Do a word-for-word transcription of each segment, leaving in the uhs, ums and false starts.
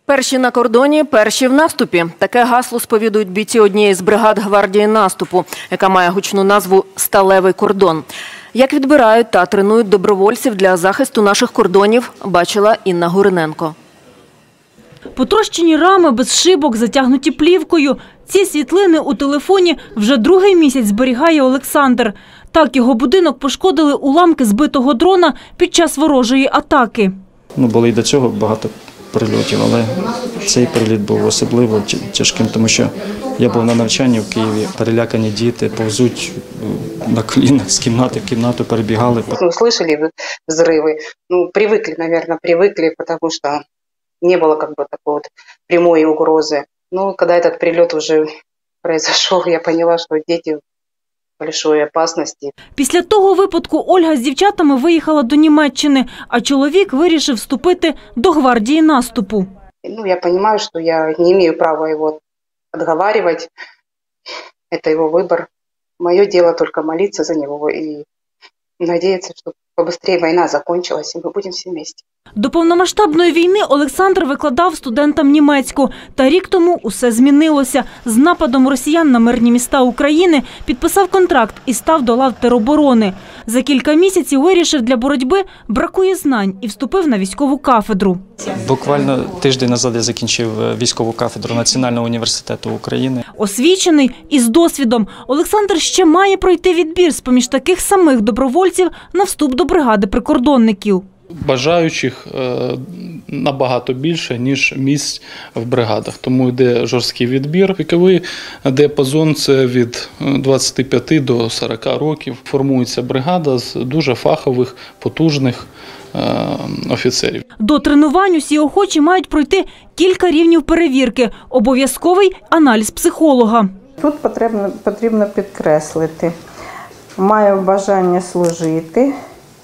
Перші на кордоні, перші в наступі. Таке гасло сповідують бійці однієї з бригад гвардії наступу, яка має гучну назву «Сталевий кордон». Як відбирають та тренують добровольців для захисту наших кордонів, бачила Інна Гуриненко. Потрощені рами без шибок, затягнуті плівкою. Ці світлини у телефоні вже другий місяць зберігає Олександр. Так його будинок пошкодили уламки збитого дрона під час ворожої атаки. Ну, було і до цього багато прильотів, але цей приліт був особливо тяжким, тому що я був на навчанні в Києві. Перелякані діти повзуть на колінах з кімнати в кімнату, перебігали. Ну, слышали взрывы, ну, привыкли, наверное, привыкли, потому что не было как бы такой вот прямой угрозы. Но когда этот прилет уже произошел, я поняла, что дети в большой опасности. Після того випадку Ольга з дівчатами виїхала до Німеччини, а чоловік вирішив вступити до гвардії наступу. Ну, я понимаю, что я не имею права его отговаривать. Это его выбор. Мое дело только молиться за него и надеяться, что побыстрее война закончилась, и мы будем все вместе. До повномасштабної війни Олександр викладав студентам німецьку. Та рік тому усе змінилося. З нападом росіян на мирні міста України підписав контракт і став до лав тероборони. За кілька місяців вирішив, для боротьби бракує знань і вступив на військову кафедру. Буквально тиждень назад я закінчив військову кафедру Національного університету України. Освічений і з досвідом, Олександр ще має пройти відбір з-поміж таких самих добровольців на вступ до бригади прикордонників. Бажаючих набагато більше, ніж місць в бригадах. Тому йде жорсткий відбір. Віковий діапазон – це від двадцяти п'яти до сорока років. Формується бригада з дуже фахових, потужних офіцерів. До тренувань усі охочі мають пройти кілька рівнів перевірки. Обов'язковий аналіз психолога. Тут потрібно, потрібно підкреслити. Маю бажання служити.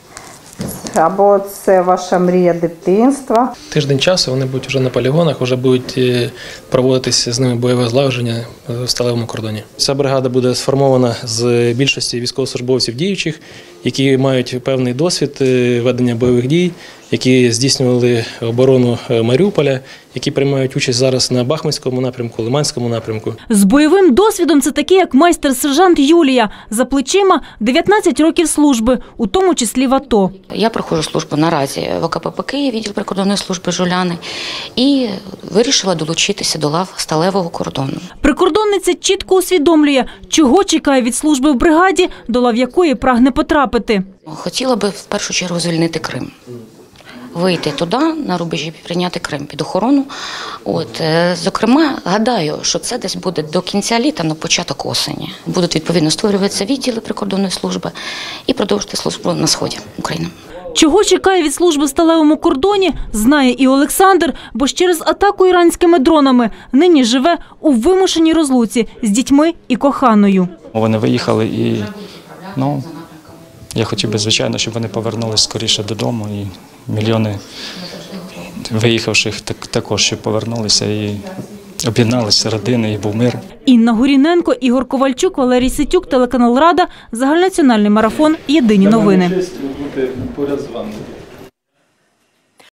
Або це ваша мрія дитинства. Тиждень часу вони будуть вже на полігонах, вже будуть проводитися з ними бойове злагодження в сталевому кордоні. Ця бригада буде сформована з більшості військовослужбовців діючих, які мають певний досвід ведення бойових дій, які здійснювали оборону Маріуполя, які приймають участь зараз на Бахмутському напрямку, Лиманському напрямку. З бойовим досвідом це такі, як майстер-сержант Юлія. За плечима дев'ятнадцять років служби, у тому числі в АТО. Я проходжу службу наразі в ОКПП Київ, відділ прикордонної служби «Жуляни», і вирішила долучитися до лав сталевого кордону. Прикордонниця чітко усвідомлює, чого чекає від служби в бригаді, до лав якої прагне потрапити. Хотіла би в першу чергу звільнити Крим. Вийти туди, на рубежі, прийняти Крим під охорону. От, зокрема, гадаю, що це десь буде до кінця літа, на початок осені. Будуть, відповідно, створюватися відділи прикордонної служби і продовжити службу на сході України. Чого чекає від служби в сталевому кордоні, знає і Олександр, бо ж через атаку іранськими дронами нині живе у вимушеній розлуці з дітьми і коханою. Вони виїхали і, ну, я хотів би, звичайно, щоб вони повернулися скоріше додому. І мільйони виїхавших також щоб повернулися і об'єдналися родини, і був мир. Інна Гуриненко, Ігор Ковальчук, Валерій Ситюк, телеканал «Рада», загальнонаціональний марафон «Єдині новини».